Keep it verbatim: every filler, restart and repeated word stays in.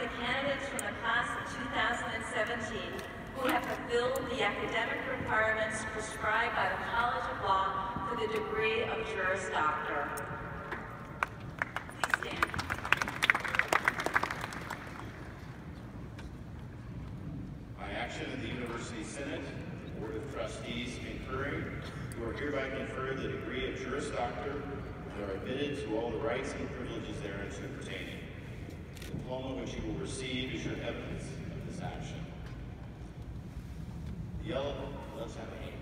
the candidates from the class of two thousand seventeen who have fulfilled the academic requirements prescribed by the College of Law for the degree of Juris Doctor. Please stand. By action of the University Senate, the Board of Trustees concurring, you are hereby conferred the degree of Juris Doctor and are admitted to all the rights and privileges thereunto pertaining. The diploma which you will receive is your evidence of this action. The yellow, let's have a hand.